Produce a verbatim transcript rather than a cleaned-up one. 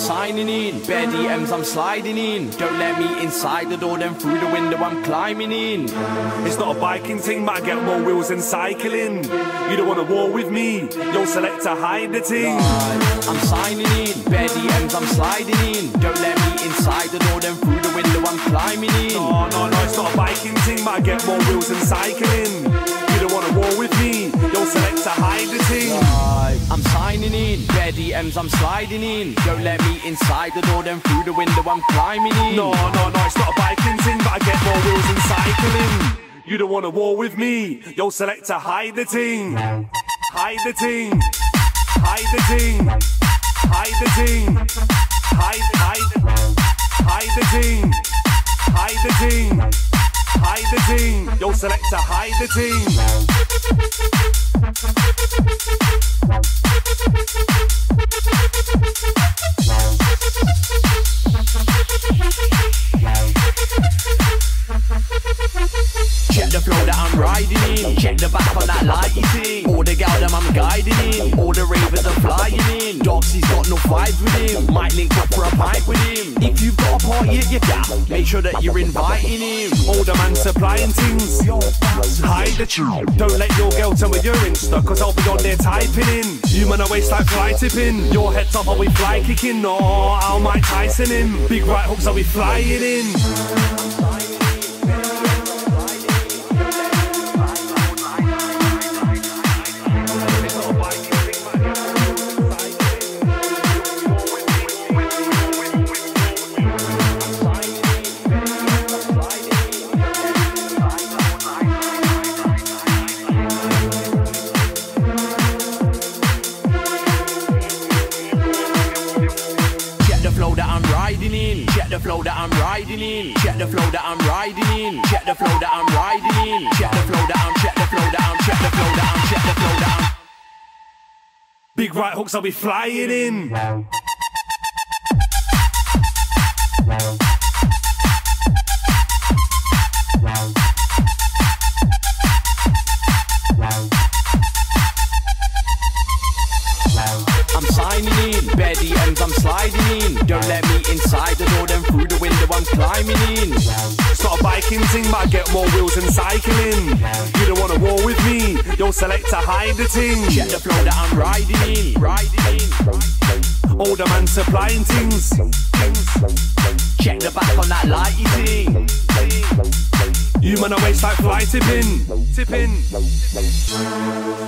signing in, bare D Ms I'm sliding in. Don't let me inside the door, then through the window I'm climbing in. It's not a biking thing, but I get more wheels than cycling. You don't want a war with me, yo selector hide the ting. Right. I'm signing in, bare D Ms I'm sliding in. Don't let me inside the door, then through the window I'm climbing in. No, no, no, it's not a biking thing, but I get more wheels than cycling. You don't want a war with me, yo selector hide the ting. Right. I'm signing in, bare D Ms I'm sliding in. Don't let me inside the door, then through the window I'm climbing in. No, no, no, it's not a biking thing, but I get more wheels than cycling. You don't want a war with me, yo selector hide the ting. Hide the ting. Hide the ting. Hide the ting. Hide, hide, hide the ting. Hide the ting. Hide the ting. Yo selector hide the ting. Check the flow that I'm riding in. Check the back on that light you see. All the gal them I'm guiding in. All the ravers are flying in. Dogs he's got no vibes with him. Might link up for a pint with him. If you've got a party at your gal, make sure that you're inviting him. Older man supplying things. Hide the tune. Don't let your girl tell me you're Insta, cause I'll be on there typing in. You man a waste like fly tipping. Your head top are we fly kicking? No, I'll Mike Tyson him. Big right hooks are we flying in. Check the flow that I'm riding in. Check the flow that I'm riding in. Check the flow that I'm riding in. Check the flow that I'm. Check the flow that I'm. Check the flow that I'm. Check the flow that I'm. Big right hooks I'll be flying in. I'm signing in, bare D Ms I'm sliding in. Don't let me inside the door, then through the window I'm climbing in. It's not a biking thing, but I get more wheels than cycling. You don't want a war with me, yo selector hide the ting. Check the flow that I'm riding in, riding in. Older man supplying things. Check the back on that light you see. You man a waste like fly tipping. Tipping.